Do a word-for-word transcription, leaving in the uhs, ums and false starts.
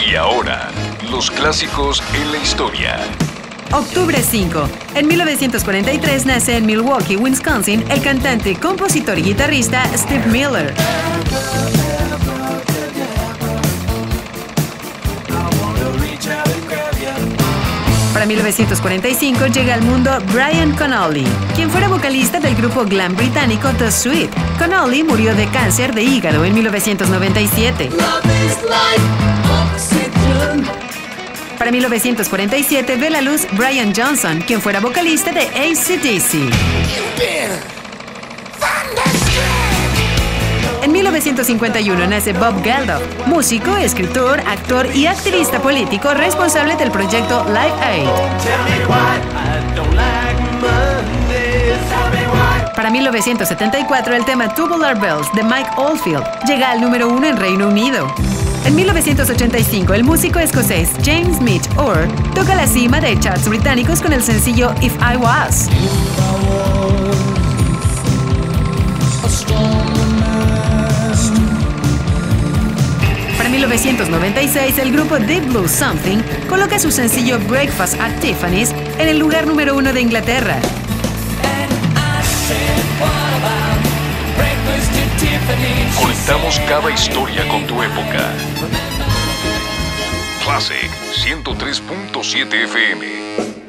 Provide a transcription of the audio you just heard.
Y ahora, los clásicos en la historia. Octubre cinco. En mil novecientos cuarenta y tres nace en Milwaukee, Wisconsin, el cantante, compositor y guitarrista Steve Miller. Para mil novecientos cuarenta y cinco llega al mundo Brian Connolly, quien fuera vocalista del grupo glam británico The Sweet. Connolly murió de cáncer de hígado en mil novecientos noventa y siete. Para mil novecientos cuarenta y siete ve la luz Brian Johnson, quien fuera vocalista de A C D C. En mil novecientos cincuenta y uno nace Bob Geldof, músico, escritor, actor y activista político responsable del proyecto Live Aid. Para mil novecientos setenta y cuatro, el tema Tubular Bells de Mike Oldfield llega al número uno en Reino Unido. En mil novecientos ochenta y cinco, el músico escocés James Mitch Orr toca la cima de charts británicos con el sencillo If I Was. Para mil novecientos noventa y seis, el grupo Deep Blue Something coloca su sencillo Breakfast at Tiffany's en el lugar número uno de Inglaterra. Conectamos cada historia con tu época. Classic ciento tres punto siete F M.